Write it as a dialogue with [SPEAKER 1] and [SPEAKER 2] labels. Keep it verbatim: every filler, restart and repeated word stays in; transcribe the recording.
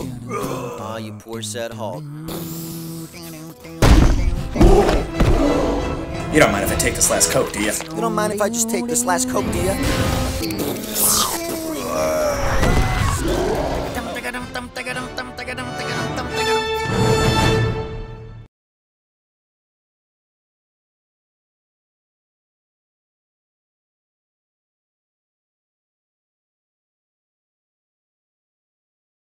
[SPEAKER 1] Aw, you poor sad Hulk.
[SPEAKER 2] You don't mind if I take this last Coke, do you?
[SPEAKER 1] You don't mind if I just take this last Coke, do ya?